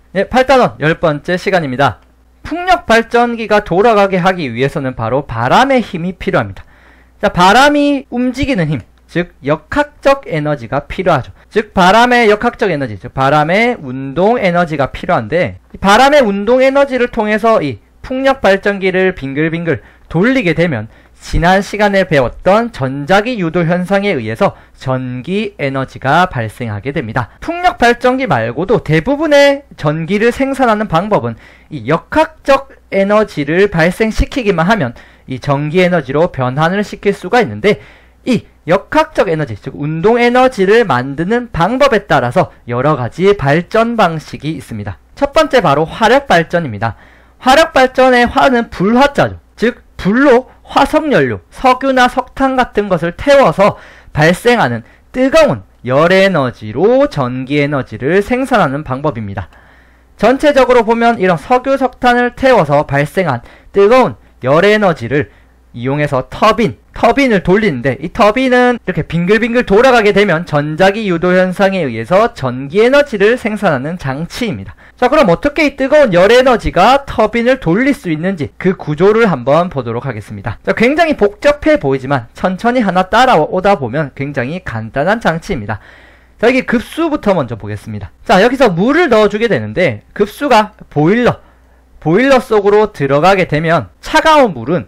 네, 8단원 10번째 시간입니다. 풍력 발전기가 돌아가게 하기 위해서는 바로 바람의 힘이 필요합니다. 자, 바람이 움직이는 힘, 즉 역학적 에너지가 필요하죠. 즉 바람의 역학적 에너지, 즉 바람의 운동 에너지가 필요한데, 바람의 운동 에너지를 통해서 이 풍력 발전기를 빙글빙글 돌리게 되면 지난 시간에 배웠던 전자기 유도 현상에 의해서 전기 에너지가 발생하게 됩니다. 풍력 발전기 말고도 대부분의 전기를 생산하는 방법은 이 역학적 에너지를 발생시키기만 하면 이 전기 에너지로 변환을 시킬 수가 있는데, 이 역학적 에너지, 즉 운동 에너지를 만드는 방법에 따라서 여러 가지 발전 방식이 있습니다. 첫 번째 바로 화력 발전입니다. 화력 발전의 화는 불화자죠. 즉 불로 화석연료, 석유나 석탄 같은 것을 태워서 발생하는 뜨거운 열에너지로 전기에너지를 생산하는 방법입니다. 전체적으로 보면 이런 석유, 석탄을 태워서 발생한 뜨거운 열에너지를 이용해서 터빈을 돌리는데, 이 터빈은 이렇게 빙글빙글 돌아가게 되면 전자기 유도 현상에 의해서 전기에너지를 생산하는 장치입니다. 자, 그럼 어떻게 이 뜨거운 열에너지가 터빈을 돌릴 수 있는지 그 구조를 한번 보도록 하겠습니다. 자, 굉장히 복잡해 보이지만 천천히 하나 따라오다 보면 굉장히 간단한 장치입니다. 자, 여기 급수부터 먼저 보겠습니다. 자, 여기서 물을 넣어주게 되는데, 급수가 보일러 속으로 들어가게 되면 차가운 물은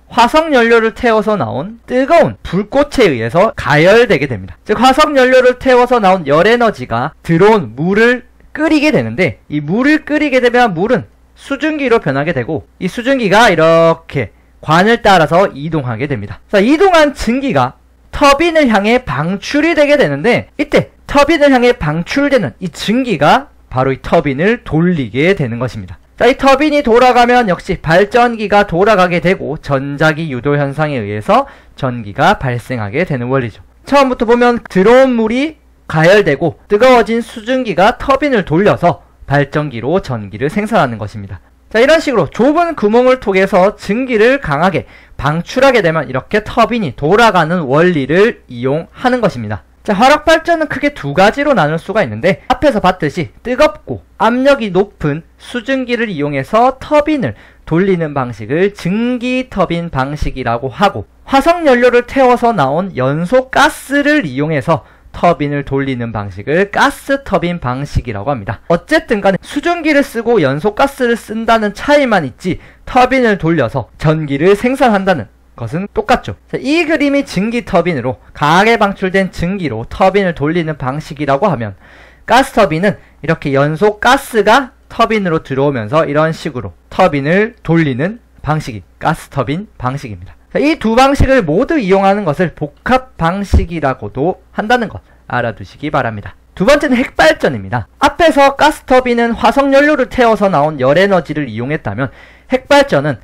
화석연료를 태워서 나온 뜨거운 불꽃에 의해서 가열되게 됩니다. 즉 화석연료를 태워서 나온 열에너지가 들어온 물을 끓이게 되는데, 이 물을 끓이게 되면 물은 수증기로 변하게 되고, 이 수증기가 이렇게 관을 따라서 이동하게 됩니다. 자, 이동한 증기가 터빈을 향해 방출이 되게 되는데, 이때 터빈을 향해 방출되는 이 증기가 바로 이 터빈을 돌리게 되는 것입니다. 자, 이 터빈이 돌아가면 역시 발전기가 돌아가게 되고 전자기 유도 현상에 의해서 전기가 발생하게 되는 원리죠. 처음부터 보면 들어온 물이 가열되고 뜨거워진 수증기가 터빈을 돌려서 발전기로 전기를 생산하는 것입니다. 자, 이런 식으로 좁은 구멍을 통해서 증기를 강하게 방출하게 되면 이렇게 터빈이 돌아가는 원리를 이용하는 것입니다. 자, 화력 발전은 크게 두 가지로 나눌 수가 있는데, 앞에서 봤듯이 뜨겁고 압력이 높은 수증기를 이용해서 터빈을 돌리는 방식을 증기 터빈 방식이라고 하고, 화석연료를 태워서 나온 연소 가스를 이용해서 터빈을 돌리는 방식을 가스 터빈 방식이라고 합니다. 어쨌든 간에 수증기를 쓰고 연소 가스를 쓴다는 차이만 있지 터빈을 돌려서 전기를 생산한다는 것은 똑같죠. 자, 이 그림이 증기 터빈으로 강하게 방출된 증기로 터빈을 돌리는 방식이라고 하면, 가스 터빈은 이렇게 연소 가스가 터빈으로 들어오면서 이런 식으로 터빈을 돌리는 방식이 가스 터빈 방식입니다. 이 두 방식을 모두 이용하는 것을 복합 방식이라고도 한다는 것 알아두시기 바랍니다. 두 번째는 핵발전입니다. 앞에서 가스 터빈은 화석연료를 태워서 나온 열에너지를 이용했다면, 핵발전은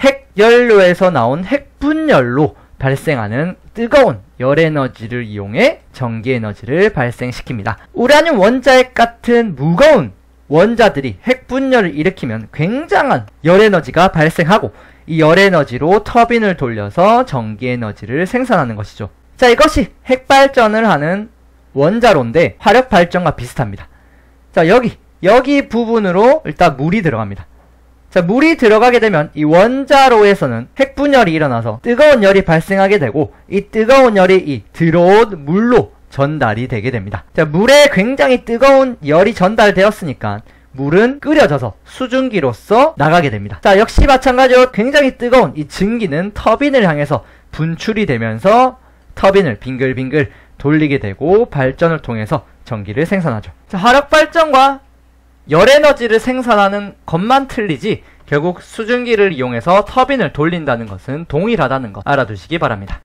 핵연료에서 나온 핵분열로 발생하는 뜨거운 열에너지를 이용해 전기에너지를 발생시킵니다. 우라늄 원자핵 같은 무거운 원자들이 핵분열을 일으키면 굉장한 열에너지가 발생하고, 이 열에너지로 터빈을 돌려서 전기에너지를 생산하는 것이죠. 자, 이것이 핵발전을 하는 원자로인데 화력발전과 비슷합니다. 자, 여기 부분으로 일단 물이 들어갑니다. 자, 물이 들어가게 되면 이 원자로에서는 핵분열이 일어나서 뜨거운 열이 발생하게 되고, 이 뜨거운 열이 이 들어온 물로 전달이 되게 됩니다. 자, 물에 굉장히 뜨거운 열이 전달되었으니까 물은 끓여져서 수증기로서 나가게 됩니다. 자, 역시 마찬가지로 굉장히 뜨거운 이 증기는 터빈을 향해서 분출이 되면서 터빈을 빙글빙글 돌리게 되고 발전을 통해서 전기를 생산하죠. 자, 화력발전과 열에너지를 생산하는 것만 틀리지 결국 수증기를 이용해서 터빈을 돌린다는 것은 동일하다는 것 알아두시기 바랍니다.